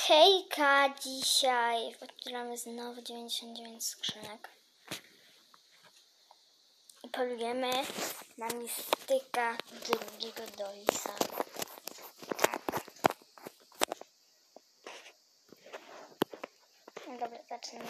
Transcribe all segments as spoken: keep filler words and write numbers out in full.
Hejka, dzisiaj otwieramy znowu dziewięćdziesiąt dziewięć skrzynek i polujemy na mistyka drugiego Dolisa. Tak. No dobra, zacznijmy.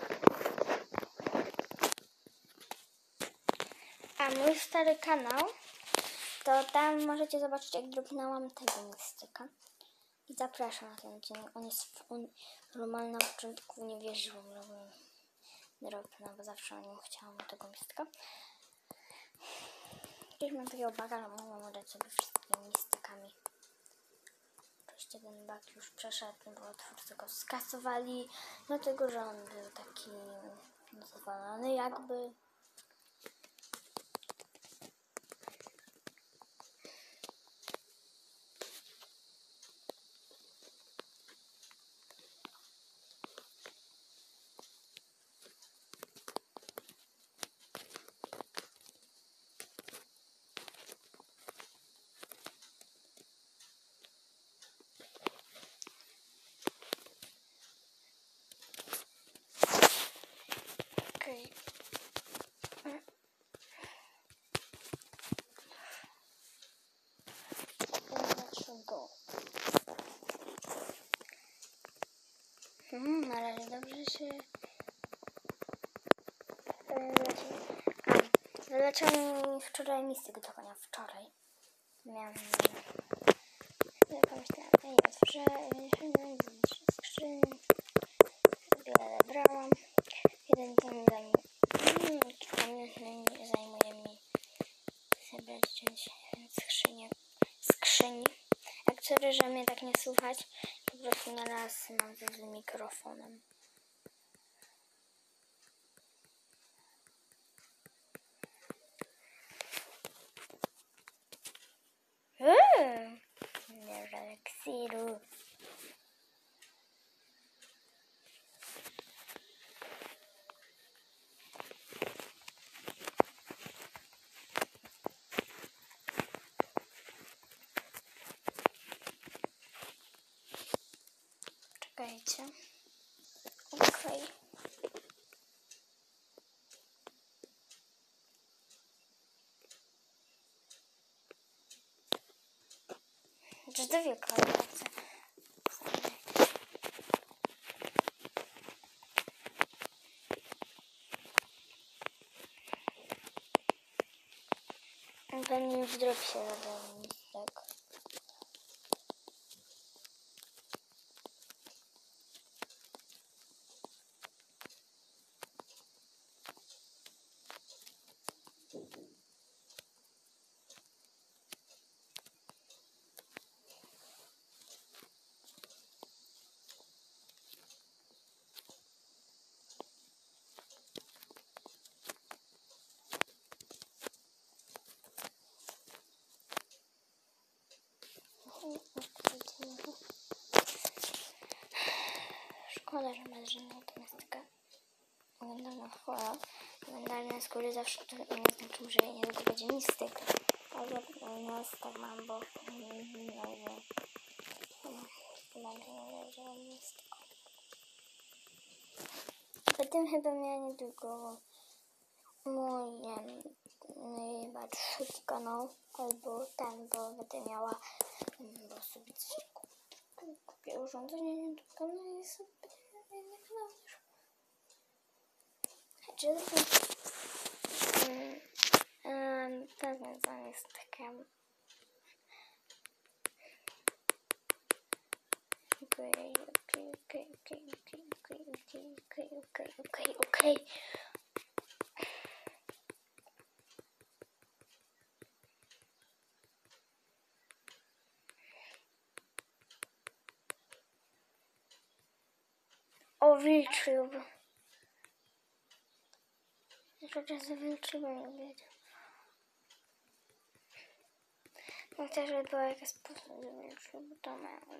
A mój stary kanał, to tam możecie zobaczyć, jak dropnęłam tego mistyka. I zapraszam na ten odcinek. On jest on, normalnie na początku nie wierzyłam, że dropnę, bo zawsze o nim chciałam tego mistyka. Kiedyś mam takiego baga, że mogłam oddać sobie wszystkimi mistykami. Oczywiście ten bug już przeszedł, bo twórcy go skasowali, dlatego że on był taki zadowolony jakby. Okej. Let's go. Hmm, na razie dobrze się leci. A, wyleciał mi wczoraj mistyk do konia. Wczoraj. Miałam... Ja pomyślałam, ja nie otworzę, trzy skrzyni. Wiele brałam. Jeden dzień zajmuje, hmm, kilka minut zajmuje mi zebrać dziewięćdziesiąt skrzyni. skrzyni. Jak sorry, że mnie tak nie słuchać, po prostu na raz mam z mikrofonem. Uuu, nie relaksiru. Czekajcie. Okej. Okay. To do Wielkanocy. Pewnie już drop się zadał mistek. Szkoda, że bez żadnego mistyka. Legendarna chwała. Legendarne skóry zawsze to nie znaczy, że niedługo będzie mistyk. Ale u nas tak mam, bo potem chyba miała niedługo mój, nie wiem, chyba trzeci kanał, albo ten, bo będę miała, bo sobie coś kupię urządzenie nie do kanału i sobie na kanał też. Czy to związane jest takie okej, okej, okej, okej, okej, okej, okej, okej, okej. O, wilczył. Jeszcze czas wilczyłem, nie wiedział. No też, żeby była jakaś sposób wilczył, bo to miałem.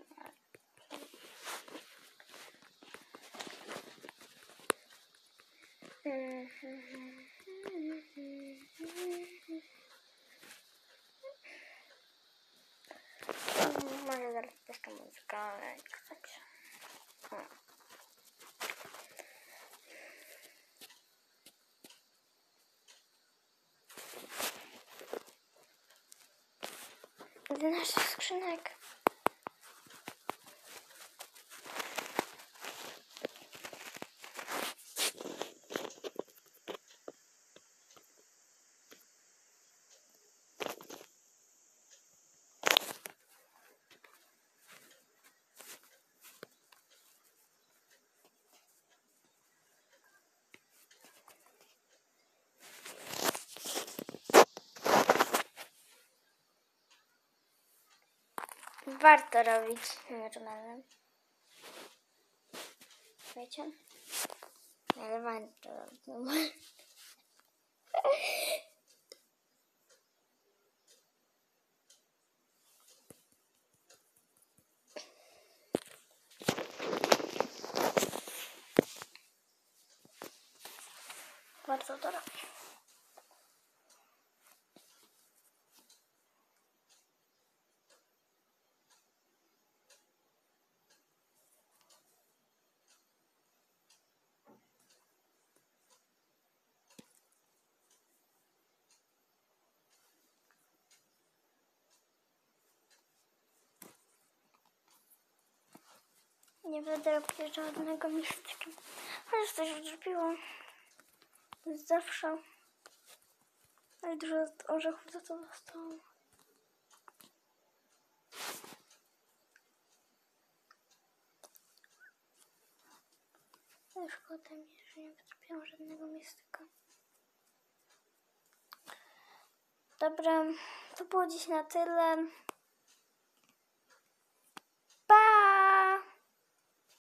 Może zaraz puszczę muzykę, ale jak chcecie. jedenaście skrzynek. Warto robić normalnym. Wiecie? Ale warto robić normalnym. Warto to robić. Nie będę robić żadnego mistrza. Chociaż coś już zrobiło. Zawsze. Ale dużo orzechów za to dostało. Ale szkoda mi, że nie zrobiłam żadnego mistyka. Dobra, to było dziś na tyle.